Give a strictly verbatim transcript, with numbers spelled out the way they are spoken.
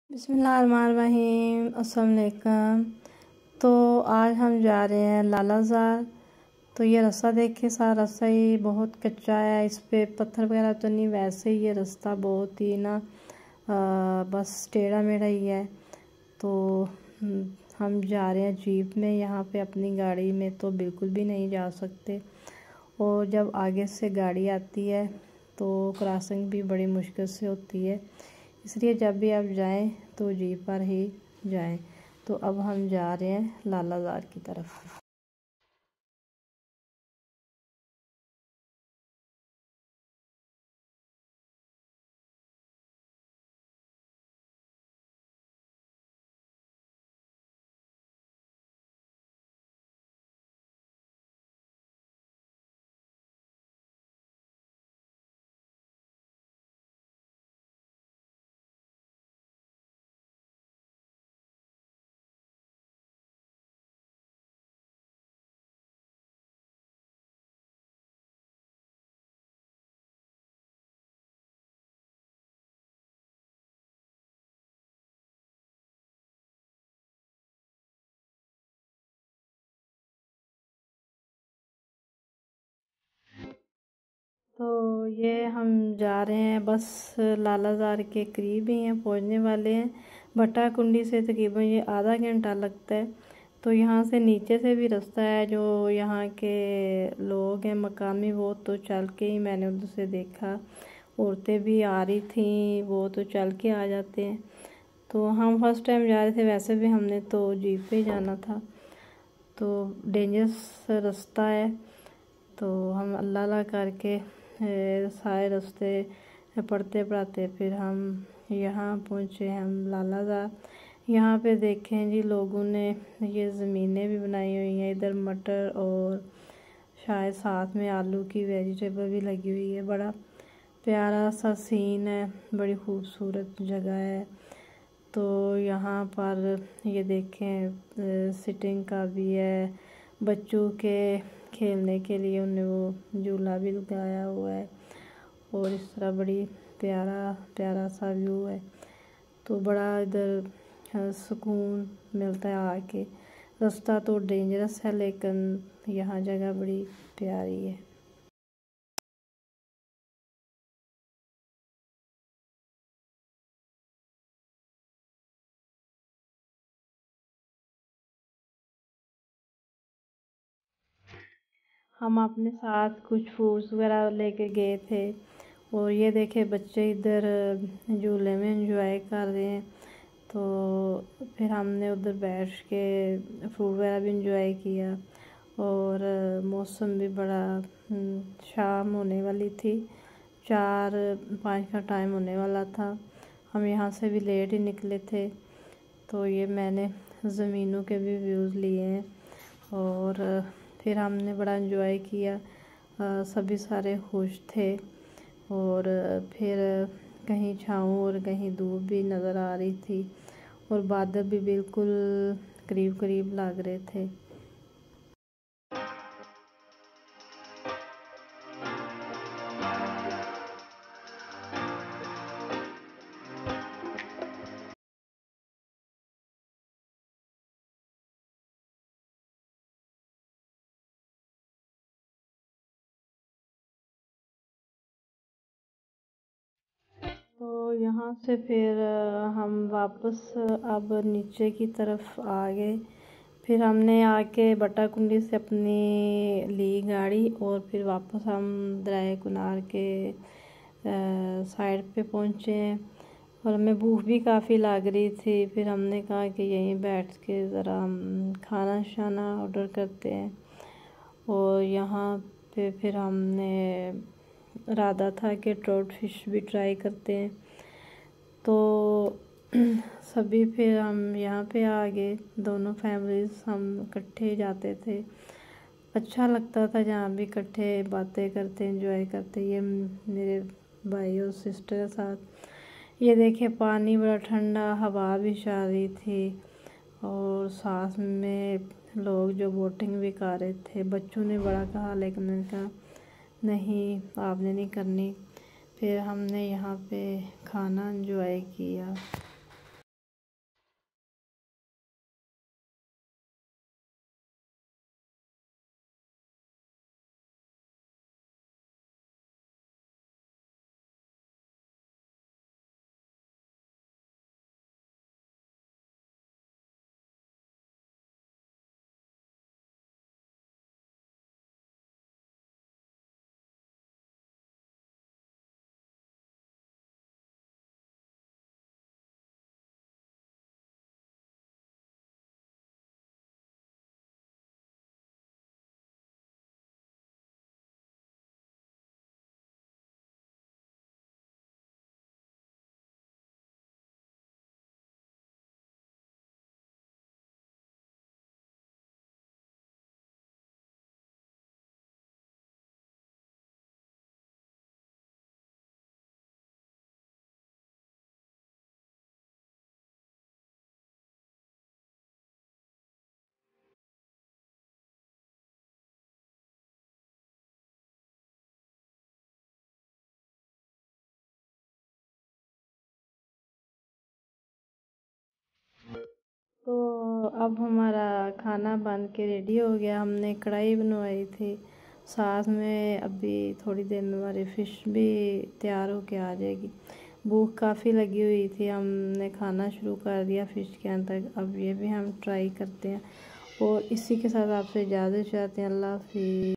बिस्मिल्लाहिर्रहमानिर्रहीम। अस्सलाम वालेकुम। तो आज हम जा रहे हैं लालाज़ार। तो ये रास्ता देखे, सारा रास्ता ही बहुत कच्चा है, इस पे पत्थर वगैरह तो नहीं, वैसे ही ये रास्ता बहुत ही ना आ, बस टेढ़ा मेढ़ा ही है। तो हम जा रहे हैं जीप में, यहाँ पे अपनी गाड़ी में तो बिल्कुल भी नहीं जा सकते, और जब आगे से गाड़ी आती है तो क्रॉसिंग भी बड़ी मुश्किल से होती है, इसलिए जब भी आप जाएं तो जीप पर ही जाएं। तो अब हम जा रहे हैं लालाज़ार की तरफ। तो ये हम जा रहे हैं, बस लालाज़ार के करीब ही हैं, पहुंचने वाले हैं। भट्टा कुंडी से तकरीबन ये आधा घंटा लगता है। तो यहाँ से नीचे से भी रास्ता है, जो यहाँ के लोग हैं मकामी, वो तो चल के ही, मैंने उधर से देखा, औरतें भी आ रही थी, वो तो चल के आ जाते हैं। तो हम फर्स्ट टाइम जा रहे थे, वैसे भी हमने तो जीप पे जाना था। तो डेंजरस रास्ता है, तो हम अल्लाह अल्लाह करके सारे रास्ते पढ़ते पढ़ाते फिर हम यहाँ पहुँचे, हम लालाज़ार। यहाँ पे देखें जी, लोगों ने ये ज़मीनें भी बनाई हुई हैं, इधर मटर और शायद साथ में आलू की वेजिटेबल भी लगी हुई है। बड़ा प्यारा सा सीन है, बड़ी खूबसूरत जगह है। तो यहाँ पर ये देखें सिटिंग का भी है, बच्चों के खेलने के लिए उन्हें वो झूला भी लगाया हुआ है, और इस तरह बड़ी प्यारा प्यारा सा व्यू है। तो बड़ा इधर सुकून मिलता है आके। रास्ता तो डेंजरस है, लेकिन यहाँ जगह बड़ी प्यारी है। हम अपने साथ कुछ फ्रूट्स वगैरह लेके गए थे, और ये देखे बच्चे इधर झूले में एंजॉय कर रहे हैं। तो फिर हमने उधर बैठ के फ्रूट वगैरह भी एंजॉय किया, और मौसम भी बड़ा, शाम होने वाली थी, चार पाँच का टाइम होने वाला था। हम यहाँ से भी लेट ही निकले थे। तो ये मैंने ज़मीनों के भी व्यूज़ लिए हैं, और फिर हमने बड़ा एंजॉय किया। आ, सभी सारे खुश थे, और फिर कहीं छाँव और कहीं धूप भी नज़र आ रही थी, और बादल भी बिल्कुल करीब करीब लग रहे थे। तो यहाँ से फिर हम वापस अब नीचे की तरफ आ गए। फिर हमने आके बट्टा कुंडी से अपनी ली गाड़ी, और फिर वापस हम दरिया कुनार के साइड पे पहुँचे हैं, और हमें भूख भी काफ़ी लग रही थी। फिर हमने कहा कि यहीं बैठ के ज़रा हम खाना शाना ऑर्डर करते हैं, और यहाँ पे फिर हमने इरादा था कि ट्राउट फिश भी ट्राई करते हैं। तो सभी फिर हम यहाँ पे आ गए, दोनों फैमिलीज़ हम इकट्ठे जाते थे, अच्छा लगता था जहाँ भी इकट्ठे बातें करते एंजॉय करते। ये मेरे भाई और सिस्टर के साथ। ये देखे पानी बड़ा ठंडा, हवा भी चल रही थी, और साथ में लोग जो बोटिंग भी कर रहे थे। बच्चों ने बड़ा कहा, लेकिन मैंने कहा नहीं, आपने नहीं करनी। फिर हमने यहाँ पे खाना एंजॉय किया। अब हमारा खाना बन के रेडी हो गया। हमने कढ़ाई बनवाई थी, साथ में अभी थोड़ी देर में हमारी फ़िश भी तैयार होके आ जाएगी। भूख काफ़ी लगी हुई थी, हमने खाना शुरू कर दिया फ़िश के अंदर। अब ये भी हम ट्राई करते हैं और इसी के साथ आपसे इजाज़त चाहते हैं। अल्लाह हाफ़िज़।